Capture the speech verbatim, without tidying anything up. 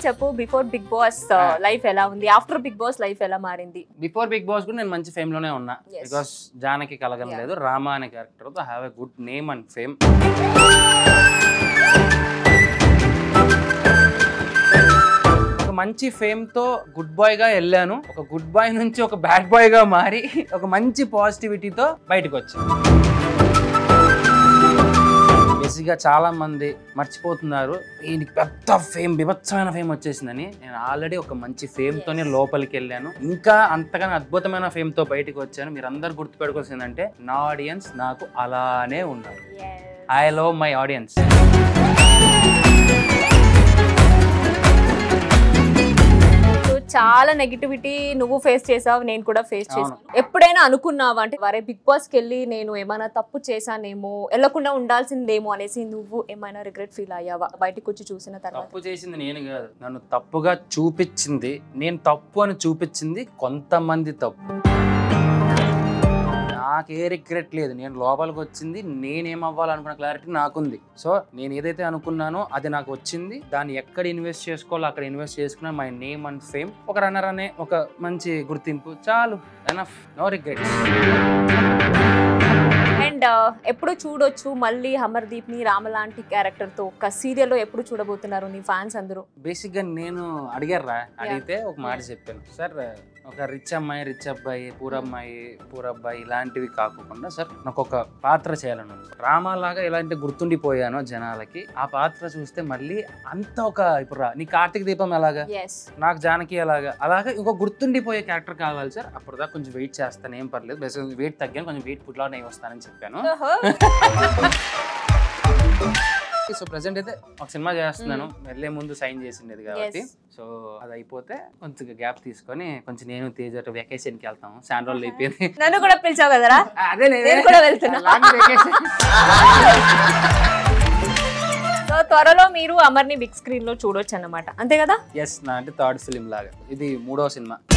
చెప్పు before big boss life ఎలా ఉంది, ఆఫ్టర్ బిగ్ బాస్ లైఫ్ ఎలా మారింది? బిఫోర్ బిగ్ బాస్ కూడా నేను మంచి ఫేమ్ లోనే ఉన్నా, బికాస్ జానకి కలగం లేదు, రామా అనే క్యారెక్టర్ తో have a good name and fame. ఒక మంచి ఫేమ్ తో గుడ్ బాయ్ గా వెళ్ళాను, ఒక గుడ్ బాయ్ నుంచి ఒక బ్యాడ్ బాయ్ గా మారి ఒక మంచి పాజిటివిటీతో బయటకు వచ్చాను. బేసిక్గా చాలా మంది మర్చిపోతున్నారు ఈయనకి పెద్ద ఫేమ్, బిభత్సమైన ఫేమ్ వచ్చేసిందని. నేను ఆల్రెడీ ఒక మంచి ఫేమ్ తోనే లోపలికి వెళ్ళాను, ఇంకా అంతగానో అద్భుతమైన ఫేమ్ తో బయటకు వచ్చాను. మీరు అందరు గుర్తుపెట్టుకోవాల్సిందంటే నా ఆడియన్స్ నాకు అలానే ఉన్నారు. I love my audience. చాలా నెగిటివిటీ నువ్వు ఫేస్ చేసావు, నేను కూడా ఫేస్ చేసాను. ఎప్పుడైనా అనుకున్నావా అంటే వరే బిగ్ బాస్ కి వెళ్ళి నేను ఏమైనా తప్పు చేశానేమో, వెళ్ళకుండా ఉండాల్సిందేమో అనేసి నువ్వు ఏమైనా రిగ్రెట్ ఫీల్ అయ్యావా బయటకు వచ్చి చూసిన తర్వాత? తప్పు చేసింది నేను కాదు, నన్ను తప్పుగా చూపించింది, నేను తప్పు అని చూపించింది కొంతమంది తప్పు. నాకే రిగ్రెట్ లేదు, నేను లోపలికి వచ్చింది, నేనేమవ్వాలనుకున్న క్లారిటీ నాకుంది. సో నేను ఏదైతే అనుకున్నానో అది నాకు వచ్చింది, దాన్ని ఎక్కడ ఇన్వెస్ట్ చేసుకోవాలో అక్కడ ఇన్వెస్ట్ చేసుకున్నా. మై నేమ్ అండ్ ఫేమ్, ఒక రన్నర్ అనే ఒక మంచి గుర్తింపు, చాలు, ఎనఫ్, నో రిగ్రెట్. అండ్ ఎప్పుడు చూడొచ్చు మళ్ళీ అమర్దీప్ ని రామ లాంటి క్యారెక్టర్ తో ఒక సీరియల్ లో ఎప్పుడు చూడబోతున్నారు నీ ఫ్యాన్స్ అందరూ? బేసిక్ గా నేను అడిగారా, అడిగితే ఒక మాట చెప్పాను, సార్ ఒక రిచ్ అమ్మాయి, రిచ్ అబ్బాయి, పూరమ్మాయి, పూరబ్బాయి ఇలాంటివి కాకుండా సార్ నాకు ఒక పాత్ర చేయాలను. రామాలాగా ఎలాంటి గుర్తుండిపోయానో జనాలకి, ఆ పాత్ర చూస్తే మళ్ళీ అంత ఒక ఇప్పుడు నీ కార్తీక దీపం ఎలాగా, నాకు జానకి ఎలాగా, అలాగా ఇంకో గుర్తుండిపోయే క్యారెక్టర్ కావాలి సార్. అప్పుడు దాకా కొంచెం వెయిట్ చేస్తాను, ఏం పర్లేదు, బేసిక్ వెయిట్ తగ్గాను, కొంచెం వెయిట్ పుట్లా నేను వస్తానని చెప్పాను. సో ప్రెసెంట్ అయితే ఒక సినిమా చేస్తున్నాను, వెళ్ళే ముందు సైన్ చేసిండేది కాబట్టి. సో అది అయిపోతే కొంచెం గ్యాప్ తీసుకొని కొంచెం నేను తేజ వెకేషన్ కి వెళ్తాము. శాన్ రోజులు అయిపోయింది, నన్ను కూడా పిలిచావు కదరా? అదే నేను కూడా వెళ్తున్నా. సో త్వరలో మీరు అమర్ని బిగ్ స్క్రీన్ లో చూడొచ్చు అన్నమాట, అంతే కదా? ఎస్, నా అంటే థర్డ్ ఫిలిం లాగా ఇది మూడో సినిమా.